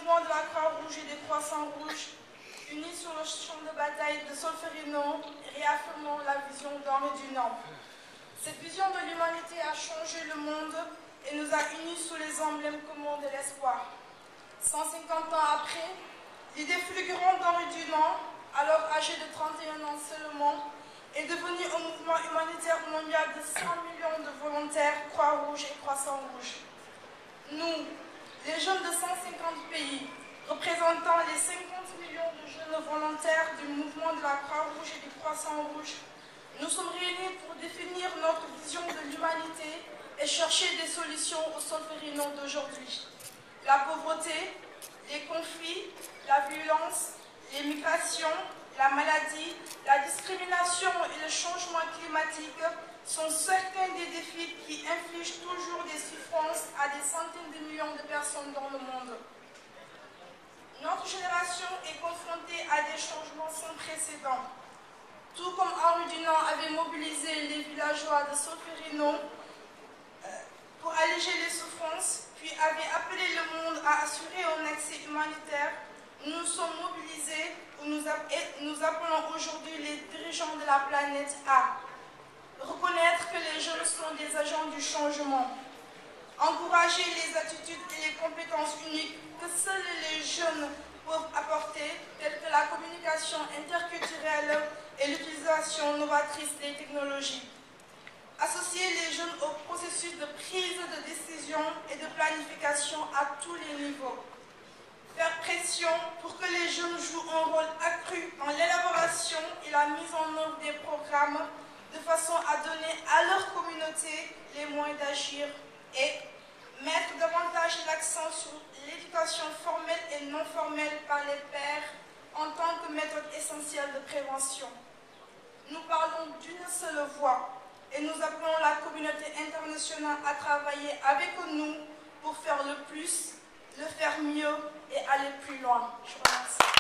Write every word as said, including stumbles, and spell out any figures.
mouvement de la Croix-Rouge et des Croissants-Rouges, unis sur le champ de bataille de Solferino, réaffirmons la vision d'Henri Dunant. Cette vision de l'humanité a changé le monde et nous a unis sous les emblèmes communs de l'espoir. cent cinquante ans après, l'idée fulgurante d'Henri Dunant, alors âgé de trente et un ans seulement, est devenue un mouvement humanitaire mondial de cent millions de volontaires Croix-Rouge et Croissants-Rouge. Nous, les jeunes de cent cinquante pays, représentant les cinquante millions de jeunes volontaires du mouvement de la Croix-Rouge et du Croissant-Rouge, nous sommes réunis pour définir notre vision de l'humanité et chercher des solutions au Solferino d'aujourd'hui. La pauvreté, les conflits, la violence, les migrations, la maladie, la discrimination et le changement climatique sont certains des défis qui infligent toujours des souffrances à des centaines de millions de personnes dans le monde. Notre génération est confrontée à des changements sans précédent. Tout comme Henri Dunant avait mobilisé les villageois de Solferino pour alléger les souffrances, puis avait appelé le monde à assurer un accès humanitaire, nous nous sommes mobilisés et nous appelons aujourd'hui les dirigeants de la planète à reconnaître que les jeunes sont des agents du changement, encourager les attitudes et les compétences uniques que seuls les jeunes peuvent apporter, telles que la communication interculturelle et l'utilisation novatrice des technologies. Associer les jeunes au processus de prise de décision et de planification à tous les niveaux. Faire pression pour que les jeunes jouent un rôle accru dans l'élaboration et la mise en œuvre des programmes de façon à donner à leur communauté les moyens d'agir et mettre davantage l'accent sur l'éducation formelle et non formelle par les pairs en tant que méthode essentielle de prévention. Nous parlons d'une seule voix et nous appelons la communauté internationale à travailler avec nous pour faire le plus, le faire mieux et aller plus loin. Je vous remercie.